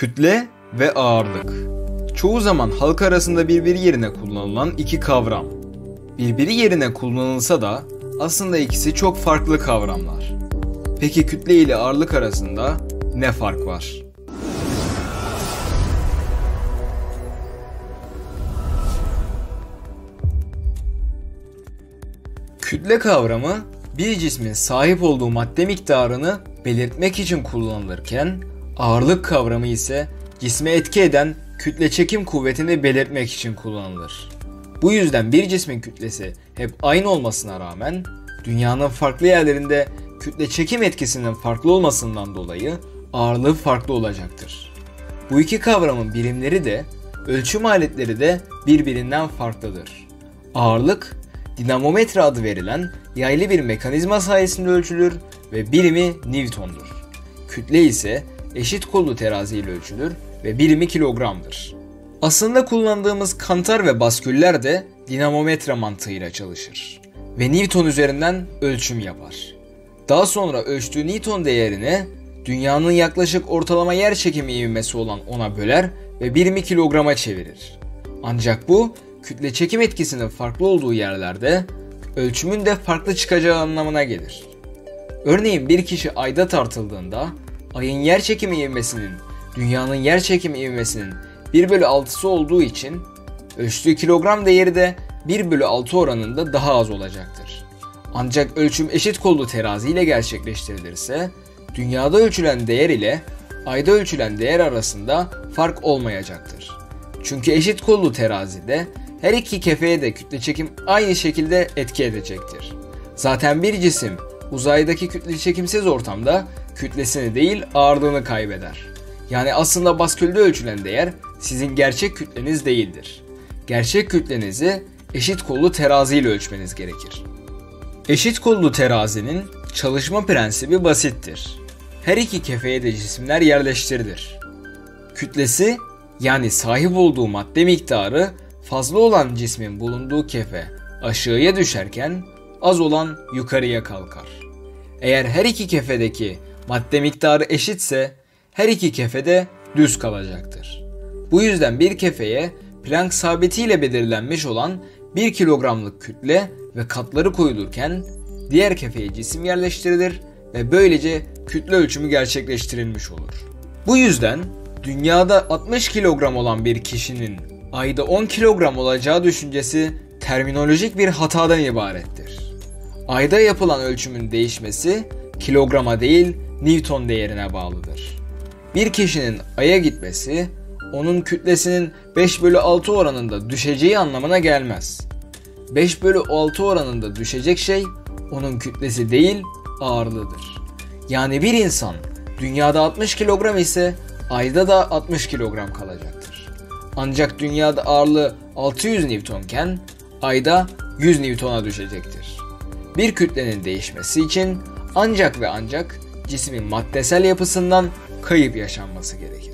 Kütle ve ağırlık. Çoğu zaman halk arasında birbiri yerine kullanılan iki kavram. Birbiri yerine kullanılsa da aslında ikisi çok farklı kavramlar. Peki kütle ile ağırlık arasında ne fark var? Kütle kavramı bir cismin sahip olduğu madde miktarını belirtmek için kullanılırken, ağırlık kavramı ise cisme etki eden kütle çekim kuvvetini belirtmek için kullanılır. Bu yüzden bir cismin kütlesi hep aynı olmasına rağmen dünyanın farklı yerlerinde kütle çekim etkisinin farklı olmasından dolayı ağırlığı farklı olacaktır. Bu iki kavramın birimleri de ölçüm aletleri de birbirinden farklıdır. Ağırlık, dinamometre adı verilen yaylı bir mekanizma sayesinde ölçülür ve birimi Newton'dur. Kütle ise eşit kollu terazi ile ölçülür ve birimi kilogramdır. Aslında kullandığımız kantar ve basküller de dinamometre mantığıyla çalışır ve Newton üzerinden ölçüm yapar. Daha sonra ölçtüğü Newton değerini dünyanın yaklaşık ortalama yerçekimi ivmesi olan ona böler ve birimi kilograma çevirir. Ancak bu kütle çekim etkisinin farklı olduğu yerlerde ölçümün de farklı çıkacağı anlamına gelir. Örneğin bir kişi ayda tartıldığında ayın yerçekimi ivmesinin dünyanın yerçekimi ivmesinin 1/6'sı olduğu için ölçtüğü kilogram değeri de 1/6 oranında daha az olacaktır. Ancak ölçüm eşit kollu terazi ile gerçekleştirilirse dünyada ölçülen değer ile ayda ölçülen değer arasında fark olmayacaktır. Çünkü eşit kollu terazide her iki kefeye de kütle çekim aynı şekilde etki edecektir. Zaten bir cisim uzaydaki kütle çekimsiz ortamda kütlesini değil ağırlığını kaybeder. Yani aslında baskülde ölçülen değer sizin gerçek kütleniz değildir. Gerçek kütlenizi eşit kollu terazi ile ölçmeniz gerekir. Eşit kollu terazinin çalışma prensibi basittir. Her iki kefeye de cisimler yerleştirilir. Kütlesi yani sahip olduğu madde miktarı fazla olan cismin bulunduğu kefe aşağıya düşerken az olan yukarıya kalkar. Eğer her iki kefedeki madde miktarı eşitse her iki kefede düz kalacaktır. Bu yüzden bir kefeye Planck sabitiyle belirlenmiş olan 1 kilogramlık kütle ve katları koyulurken diğer kefeye cisim yerleştirilir ve böylece kütle ölçümü gerçekleştirilmiş olur. Bu yüzden dünyada 60 kilogram olan bir kişinin ayda 10 kilogram olacağı düşüncesi terminolojik bir hatadan ibarettir. Ayda yapılan ölçümün değişmesi kilograma değil Newton değerine bağlıdır. Bir kişinin Ay'a gitmesi onun kütlesinin 5/6 oranında düşeceği anlamına gelmez. 5/6 oranında düşecek şey onun kütlesi değil ağırlığıdır. Yani bir insan dünyada 60 kilogram ise Ay'da da 60 kilogram kalacaktır. Ancak dünyada ağırlığı 600 Newtonken Ay'da 100 Newton'a düşecektir. Bir kütlenin değişmesi için ancak ve ancak cismin maddesel yapısından kayıp yaşanması gerekir.